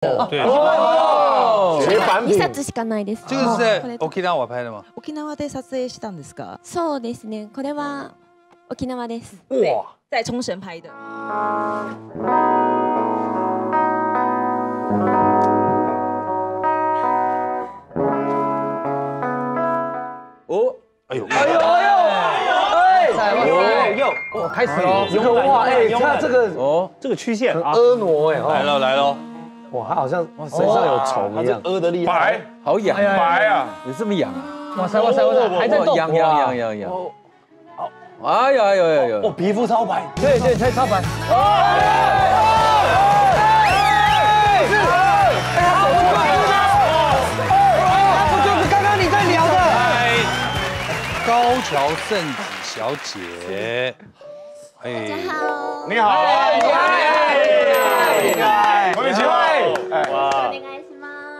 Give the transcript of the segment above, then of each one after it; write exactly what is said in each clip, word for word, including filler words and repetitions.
对。 哦，绝版品。 二冊しかないです。 这个是在 Okinawa 拍的吗？ 沖縄で撮影したんですか？ そうですね。これは沖縄です。 哇， 在冲绳拍的。 哦， 哎呦， 哎呦哎呦哎， 哎呦， 我开始喽！哇，哎，看这个哦，这个曲线啊， 婀娜哎， 来了来了， 哇，它好像身上有虫一样， 鹅的厉害， 好痒， 白啊， 有这么痒啊？ 哇塞哇塞哇塞，还在动， 痒痒痒痒痒。哎呀呀呀呀！ 哦，皮肤超白， 对对，才超白。 高桥圣子小姐， 大哎， 家好。 你好，こんにちは， お願いします。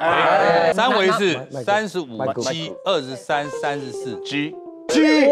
三围是三十五 G 二十三三十四 G G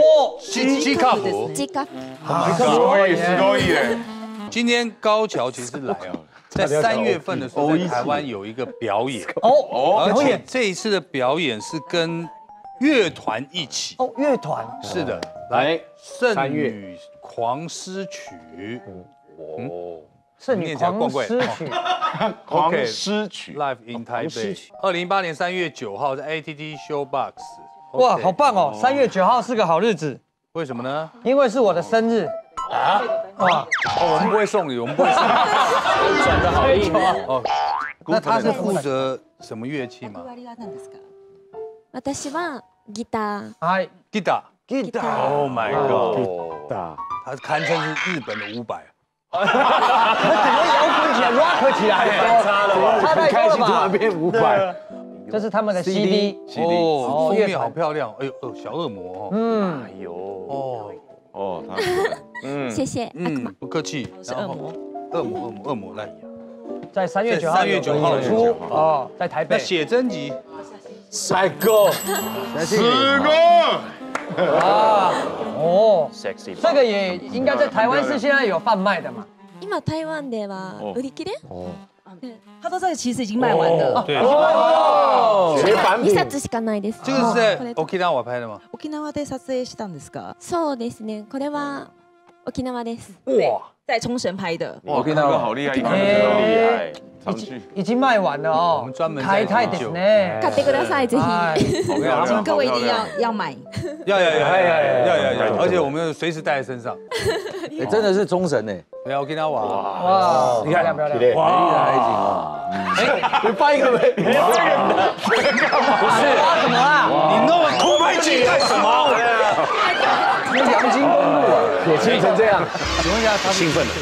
G G cup。 ジカ。 すごいすごい耶， 今天高桥其实来哦，在三月份的时候，在台湾有一个表演哦， 而且这一次的表演是跟乐团一起。 哦，乐团是的， 来 《圣女狂诗曲》。 哦， 圣女狂诗曲， 狂诗曲 Live in 台北，二零一八年三月九号在 A T T Showbox。 哇，好棒哦！三月九号是个好日子， 为什么呢？ 因为是我的生日啊！哇， 哦，我们不会送礼，我们不会送礼。 转的好硬哦，那他是负责什么乐器吗？ 私はギター。 哎 Guitar。 ，guitar， Oh my god！ 大， 他堪称是日本的伍佰。 它整个摇滚起来 ，rock 起来， 差了吧？ 差太多了吧？ 突然变五百， 这是他们的 C D， 哦，封乐团面好漂亮。哎呦，哦，小恶魔哦。 嗯， 哎呦， 哦， 哦，他，嗯， 谢谢。 嗯，不客气。 是恶魔。 恶魔，恶魔，恶魔来。 在三月九号三月九号演出哦，在台那北。 写真集， 帅哥， すごい。 啊，哦， sexy， 这个也应该在台湾是现在有贩卖的嘛？ 今台湾では売り切れ？ 他说这个其实已经卖完了。 对， 哦， 绝版二冊しかないです。 这个是在 Okinawa 拍的吗？ 沖縄で撮影したんですか？ そうですね。これは沖縄です。 哇， 在冲绳拍的。 哇，这个好厉害，一看就知道厉害， 已常去经，已经卖完了哦。 我们专门在开太ですね。 買ってくださいぜ哎ひ。 好漂亮， 各位一定要要买。 要要要要要要要要，而且我们随时带在身上。 哎，真的是冲绳哎， 对，Okinawa。 哇， 你看漂亮漂亮。 美丽的海景哦。 哎，你翻一个没？你翻一个， 不是什么啊？ 你弄空拍机干什么？ 阳金公路也气成这样， 请问一下，他兴奋了。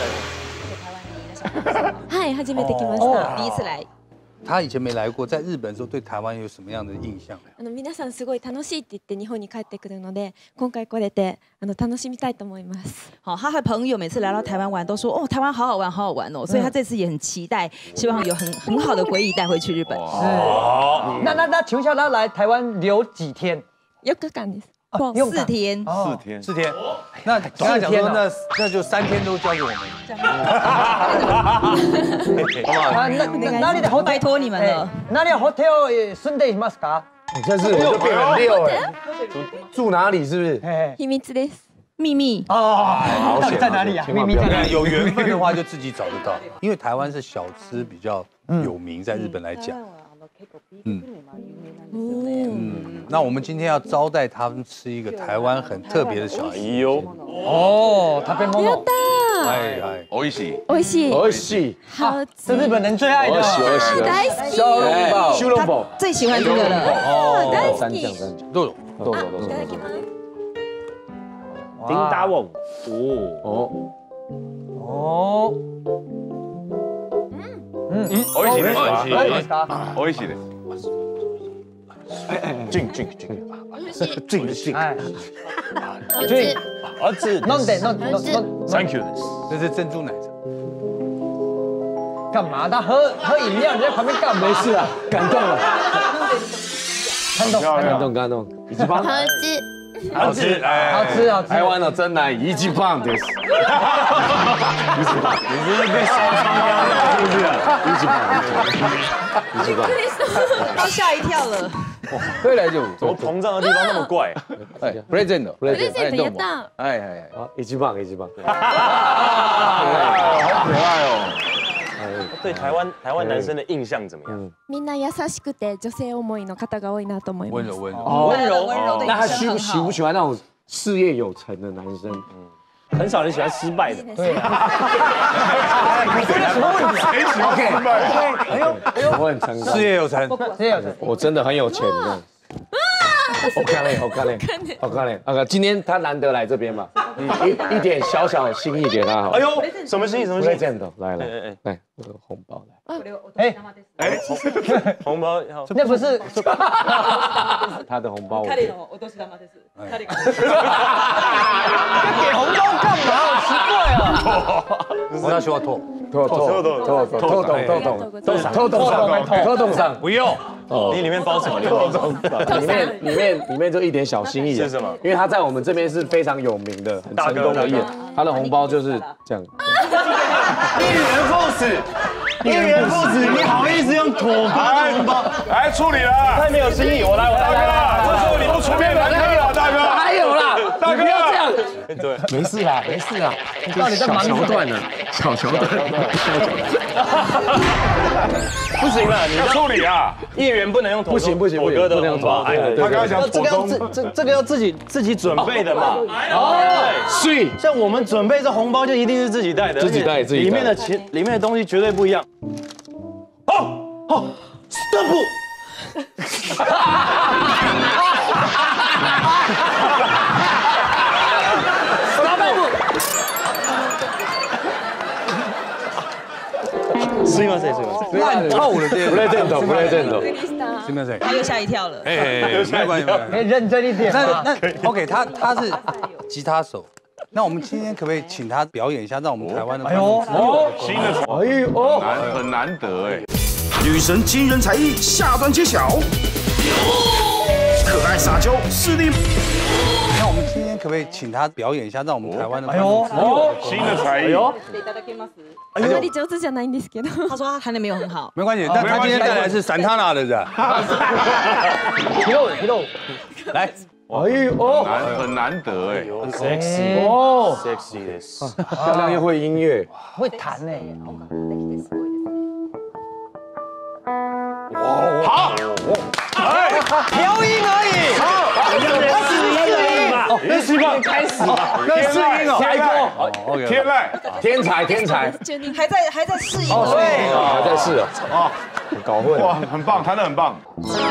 はい、初めて来ました。 第一次来。 他以前没来过，在日本的时候对台湾有什么样的印象？ あの皆さんすごい楽しいって言って日本に帰ってくるので、今回来れてあの楽しみたいと思います。 好，他和朋友每次来到台湾玩，都说哦，台湾好好玩，好好玩哦，所以他这次也很期待，希望有很很好的回忆带回去日本。 是。那那那，请问一下，他来台湾留几天？ 四日間です。 四天， 四天， 四天。那刚才讲说，那那就三天都交给我们。 啊，那那哪里的 hotel 拜托你们了。 哪里的 hotel 住んでいますか？ 你这是就变很溜哎，住哪里是不是？ 哎， 秘密です。 秘密哦，到底在哪里啊？秘密在哪里？ 有缘分的话就自己找得到，因为台湾是小吃比较有名，在日本来讲。嗯嗯，那我们今天要招待他们吃一个台湾很特别的小吃。 哎呦， 哦，食べ物。 やったー。 哎哎， 美味しい， 美味しい。 美味しい， 好是日本人最爱的。 我喜欢喜欢， 大好き。 小笼包，小笼包， 最喜欢这个了。 哦， 大好三き。 酱三酱， 都有。 豆あ、 豆豆いただきます。 叮当瓮，哦哦。 嗯，美味しいですか？ 美味しいですか？ 美味しいです。进进进，进进， 哎， 对。 儿子， 飲んで飲んで飲んで。 ，Thank you， 这是珍珠奶茶。 干嘛？他喝喝饮料，你在旁边干嘛？ 没事啊，感动了， 感动， 漂亮感动。 感动感动。 一番好吃。 好吃，哎， 好吃好吃。 台湾的真奶一级棒的，一级棒， 你是不是被烧伤了？是不是？ 一级棒，一级棒， 都吓一跳了。 回来就怎么膨胀的地方那么怪？ 哎 ，present， プレゼントやった。 哎哎哎， 啊，一级棒，一级棒， 好可爱哦！对台湾台湾男生的印象怎么样？ みんな優しくて女性思いの方が多いなと思います。 温柔温柔。 温柔温柔的那他女生很喜喜不好。 喜欢那种事业有成的男生？ 很少人喜欢失败的。 对啊。这个什么问题？ 谁喜欢失败？ 哎呦哎呦， 我很成功， 事业有成， 这样子。 我真的很有钱的。我看嘞，我看嘞，我看嘞。那个今天他难得来这边嘛，一一点小小的心意给他好。 哎呦，什么心意？什么心意？ present 来来哎哎来，这个红包来。 哎哎，红包好。 那不是他的红包我。 カレーのお年玉です。カレー。 给红包干嘛？好奇怪啊！ 我要说透， 偷偷偷偷偷偷偷偷偷上偷偷上偷偷上， 不用。 哦， 你里面包什么？里面包什么？ 里面里面里面就一点小心意是什么？ 因为他在我们这边是非常有名的、很成功的艺人，他的红包就是这样。 一元父子，一元父子，你好意思用土包的红包？ 来处理了， 太没有心意，我来，我来，来来， 这时候你不出面难看了，大哥。 还有啦， 大哥你不要这样。 对， 没事啦，没事啦， 到底在忙什么？ 小桥段呢，小桥段。 不行了，你要处理啊！ 议员不能用不行不行妥哥的不能红包， 妥对他刚刚讲这个要自这这个要自己自己准备的嘛。哦， 所以像我们准备这红包就一定是自己带的， 自己带自己带里面的钱里面的东西绝对不一样。哦哦 ，stop！ すいません、すいません。 烂透了，这些不来正头，不来正头。 是不是？ 他又吓一跳了。 哎哎，哎没关系，没关系。 哎，认真一点那嘛。 那 OK， 他他是吉他手，那我们今天可不可以请他表演一下，让我们台湾的观众知道哦新的哎呦哦， 难很难得哎。 女神惊人才艺下段揭晓，可爱撒娇势力。 那我们今天可不可以请他表演一下，让我们台湾的哎观众知道？ 新的才艺， あまり上手じゃないんですけど。 他说他弹的没有很好。 没关系，但他今天带来是散塔纳的人， 皮肉皮肉。 来， 哎呦哦， 难很难得哎。 sexy 哦， sexy です。 漂亮又会音乐， 会弹呢。 好， 调音而已。 那是音嘛？ 那是吧？开始吧， 那是音哦， 下一个 ，OK， 天籁， 天才天才， 还在还在适应。 哦，对，还在试哦，搞混哇， 了。 很棒，弹得很棒。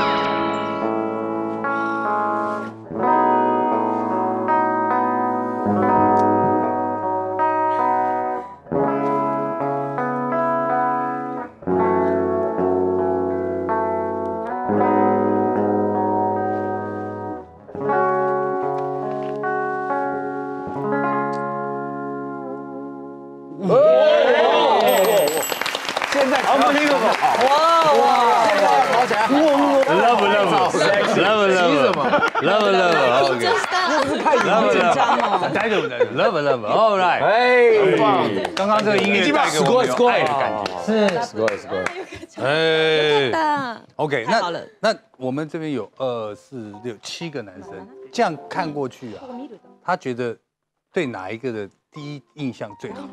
现在好，我们听过。 哇哇！现在跑起来。 Love love sexy love love love love OK。 太紧张哦。 大丈夫大丈夫，love love，all right， 哎， 刚刚这个音乐带给我们有爱的感觉， 是。 すごいすごい。 哎だ。 ，OK， 太好了那那我们这边有二四六七个男生，这样看过去啊，他觉得对哪一个的第一印象最好？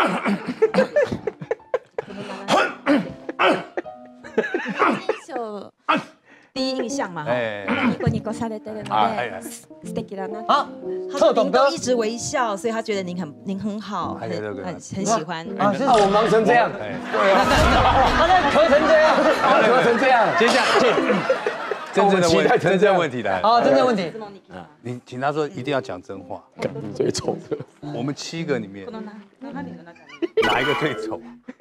第一印象嘛， 哎， ニコニコされてるの啊哎哎で素敵だな。 好， 他说特懂哥您都一直微笑，所以他觉得您很您很好，很还有这个很很喜欢。 啊，是那我忙成这样， 哎， 他在咳成这样。 咳成这样， 接下来真正的问真正问题来了， 啊，真正问题。 你请他说一定要讲真话。 你最丑的。 我们七个里面哪一个最丑？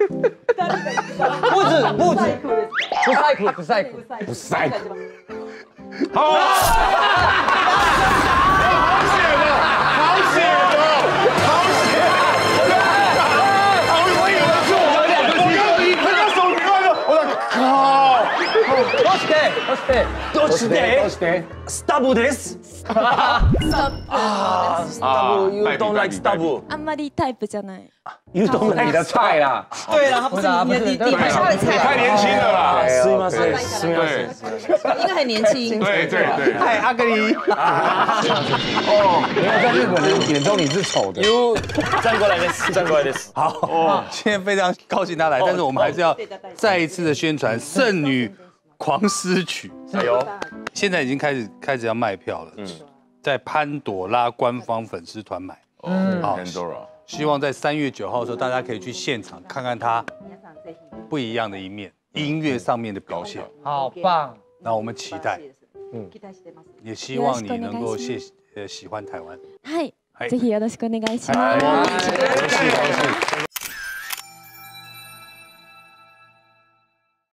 不止不止，不晒苦不晒苦。 不晒苦。 好，好险哦，好险哦，好险！我以为是我们两个，我刚一看到手机，我说，我说靠， どうしてどうしてどうしてどうしてスタブです。啊，stub you don't like stub， あんまりタイプじゃない。 you don't like 你的菜啦。 对了，他不是你的你你不是他的菜， 太年轻了啦。 すみませんすみません。 应该很年轻。 对对对。 嗨，阿格里。 哦，因为在日本人眼中你是丑的。 You 站过来です站过来です。 好，哦，今天非常高兴他来，但是我们还是要再一次的宣传《剩女狂诗曲》。 加油！ 现在已经开始开始要卖票了，嗯，在潘朵拉官方粉丝团买。嗯，好，希望在三月九号的时候，大家可以去现场看看他不一样的一面，音乐上面的表现。 好棒！ 那我们期待，嗯，也希望你能够谢呃喜欢台湾。 はい、ぜひよろしくお願いします。 恭喜恭喜！